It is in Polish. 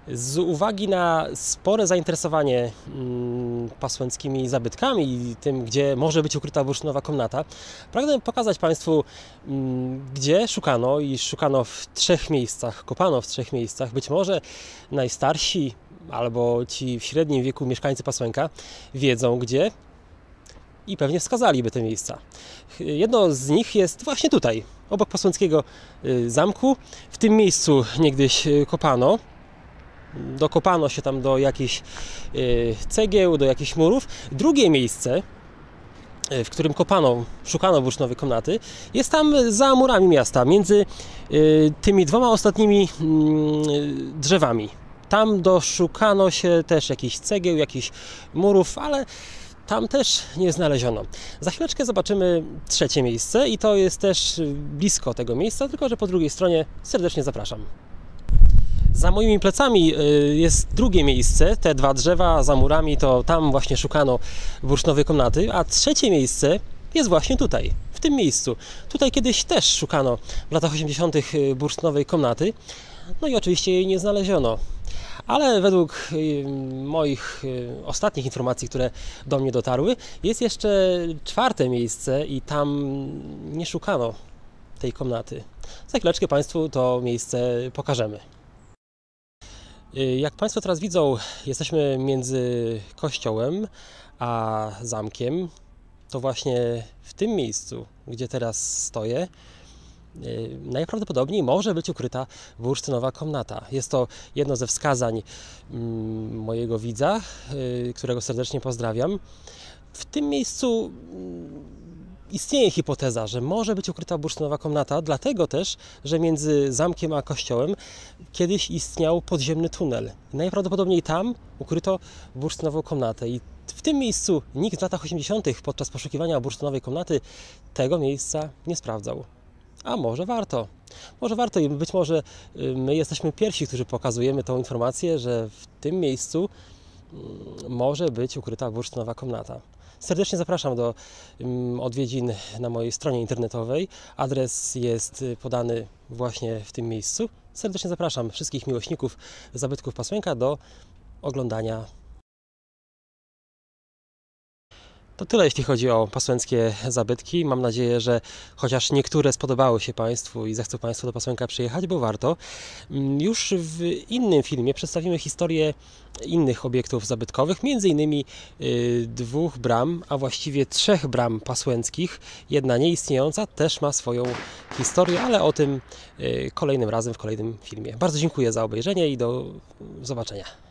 Z uwagi na spore zainteresowanie pasłęckimi zabytkami i tym, gdzie może być ukryta bursztynowa komnata, pragnę pokazać Państwu, gdzie szukano i szukano w 3 miejscach, kopano w 3 miejscach. Być może najstarsi albo ci w średnim wieku mieszkańcy Pasłęka wiedzą gdzie i pewnie wskazaliby te miejsca. Jedno z nich jest właśnie tutaj, obok pasłęckiego zamku. W tym miejscu niegdyś kopano. Dokopano się tam do jakichś cegieł, do jakichś murów. Drugie miejsce, w którym szukano bursztynowej komnaty, jest tam za murami miasta, między tymi 2 ostatnimi drzewami. Tam doszukano się też jakichś cegieł, jakichś murów, ale tam też nie znaleziono. Za chwileczkę zobaczymy 3 miejsce i to jest też blisko tego miejsca, tylko że po drugiej stronie. Serdecznie zapraszam. Za moimi plecami jest drugie miejsce, te 2 drzewa za murami, to tam właśnie szukano bursztynowej komnaty, a 3 miejsce jest właśnie tutaj, w tym miejscu. Tutaj kiedyś też szukano w latach 80. bursztynowej komnaty, no i oczywiście jej nie znaleziono. Ale według moich ostatnich informacji, które do mnie dotarły, jest jeszcze 4 miejsce i tam nie szukano tej komnaty. Za chwileczkę Państwu to miejsce pokażemy. Jak Państwo teraz widzą, jesteśmy między kościołem a zamkiem. To właśnie w tym miejscu, gdzie teraz stoję, najprawdopodobniej może być ukryta bursztynowa komnata. Jest to jedno ze wskazań mojego widza, którego serdecznie pozdrawiam. W tym miejscu istnieje hipoteza, że może być ukryta bursztynowa komnata, dlatego też, że między zamkiem a kościołem kiedyś istniał podziemny tunel. Najprawdopodobniej tam ukryto bursztynową komnatę i w tym miejscu nikt w latach 80. podczas poszukiwania bursztynowej komnaty tego miejsca nie sprawdzał. A może warto. Może warto i być może my jesteśmy pierwsi, którzy pokazujemy tą informację, że w tym miejscu może być ukryta bursztynowa komnata. Serdecznie zapraszam do odwiedzin na mojej stronie internetowej. Adres jest podany właśnie w tym miejscu. Serdecznie zapraszam wszystkich miłośników zabytków Pasłęka do oglądania. To tyle, jeśli chodzi o pasłęckie zabytki. Mam nadzieję, że chociaż niektóre spodobały się Państwu i zechcą Państwo do Pasłęka przyjechać, bo warto. Już w innym filmie przedstawimy historię innych obiektów zabytkowych, między innymi 2 bram, a właściwie 3 bram pasłęckich. Jedna nieistniejąca też ma swoją historię, ale o tym kolejnym razem w kolejnym filmie. Bardzo dziękuję za obejrzenie i do zobaczenia.